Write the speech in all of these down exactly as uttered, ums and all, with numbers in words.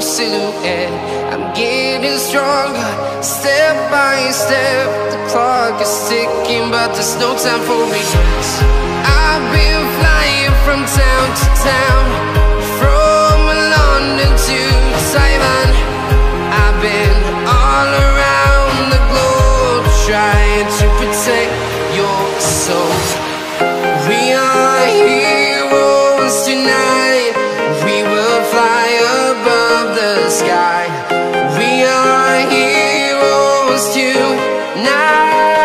silhouette. I'm getting stronger, step by step. The clock is ticking, but there's no time for regrets. I've been flying from town to town, from London to Taiwan. I've been all around the globe, trying to protect your soul. We are heroes tonight. We will fly above the sky. We are heroes tonight.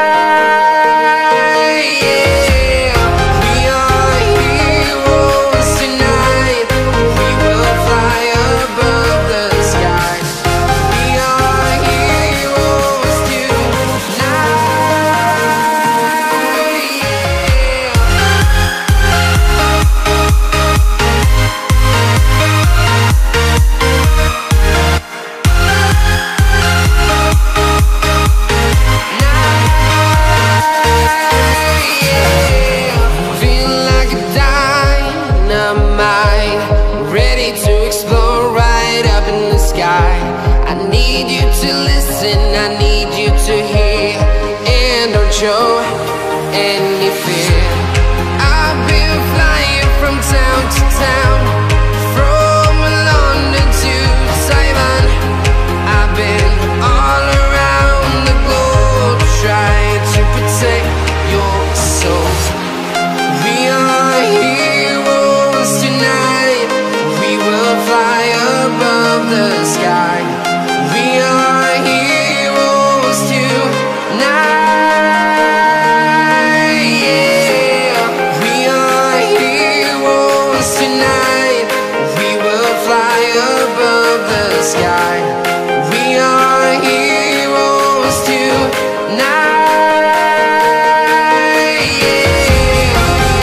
Yeah. We are heroes tonight. We will fly above the sky. We are heroes tonight. I need you to hear, and don't show any fear. I've been flying from town to town, from London to Taiwan. I've been all around the globe, trying to protect your soul. We are heroes tonight. We will fly above the sky. We are heroes tonight. Yeah. We are heroes tonight. We will fly above the sky. We are heroes tonight. Yeah.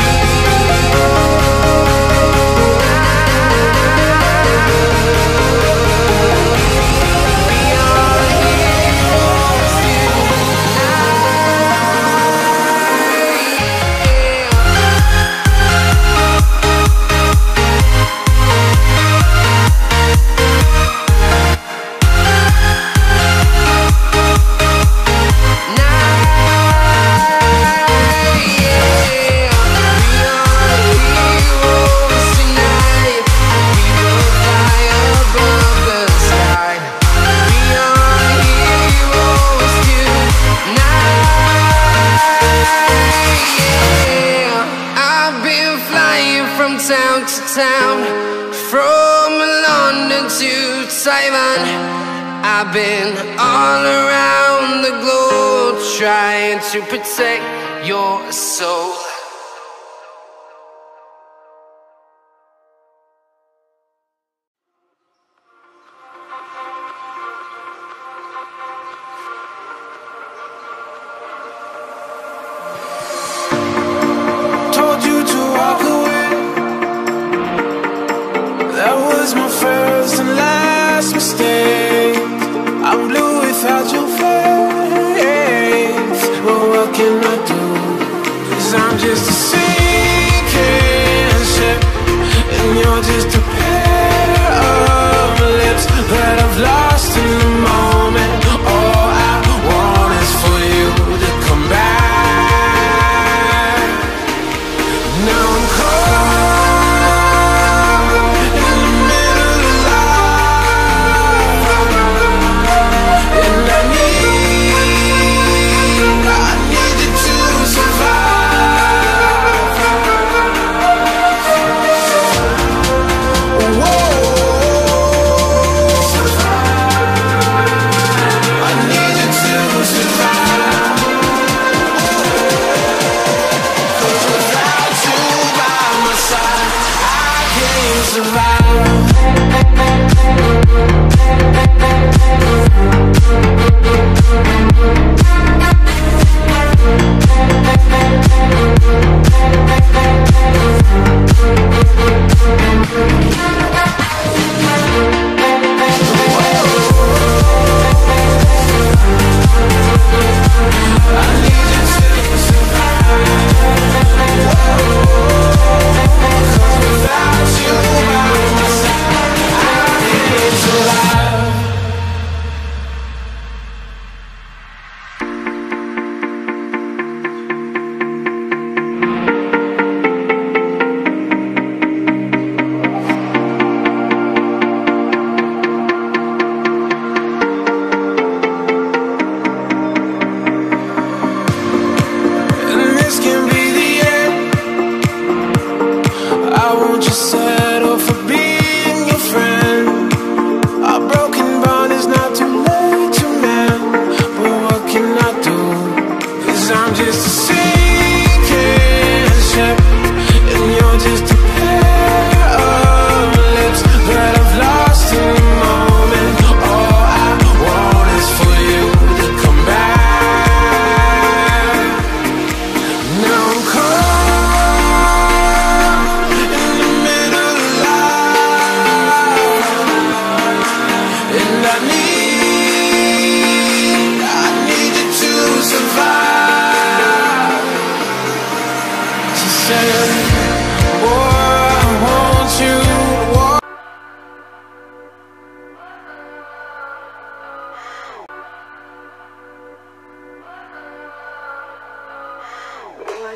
Town to town, from London to Taiwan. I've been all around the globe, trying to protect your soul. Told you to walk away. That was my first and last mistake. I'm blue without your face. But what can I do? 'Cause I'm just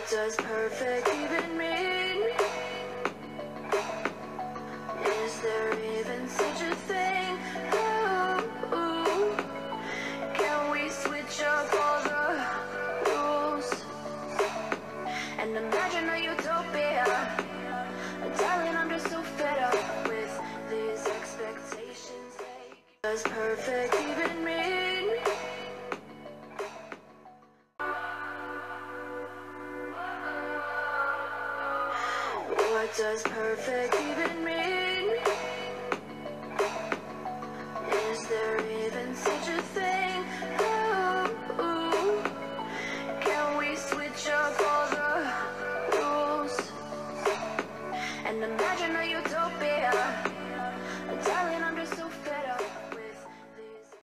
What does perfect even mean? Is there even such a thing? Ooh, ooh. Can we switch up all the rules and imagine a utopia? Darling, I'm just so fed up with these expectations. What does perfect even mean? What does perfect even mean? Is there even such a thing? Ooh, ooh. Can we switch up all the rules and imagine